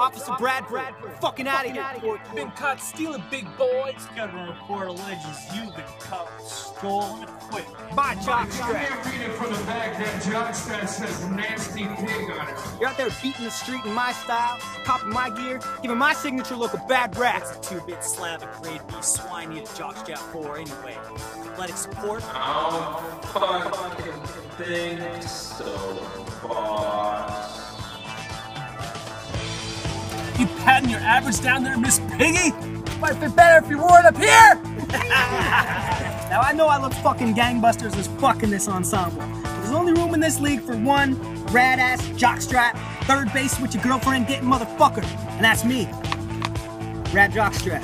Officer Bradford. Fucking out of here. Been caught stealing, big boys. Government report alleges you've been caught with stolen equipment. My I'm jockstrap. reading from the back that jockstrap says nasty pig on it. You're out there beating the street in my style, copping my gear, giving my signature look a bad rap. It's a 2-bit Slavic grade B swine need a jockstrap for anyway. Athletic support. I don't fucking think so, boss. You patting your average down there, Miss Piggy? Might fit better if you wore it up here! Now I know I look fucking gangbusters as fuck in this ensemble. But there's only room in this league for one rad-ass jockstrap, third base with your girlfriend getting motherfucker. And that's me. Rad jockstrap.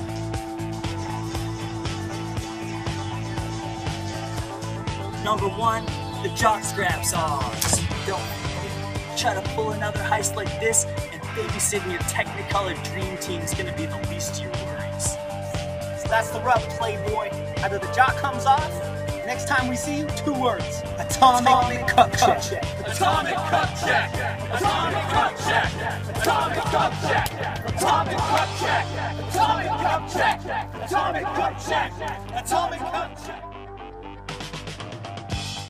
Number 1, the jockstrap's ours. Don't try to pull another heist like this, and babysitting your Technicolor dream team's gonna be the least of your worries. So that's the rub, playboy. Either the jock comes off, next time we see you, 2 words. Atomic cup check. Atomic cup check! Atomic cup check! Atomic cup check! Atomic cup check! Atomic cup check! Atomic cup check! Atomic cup check!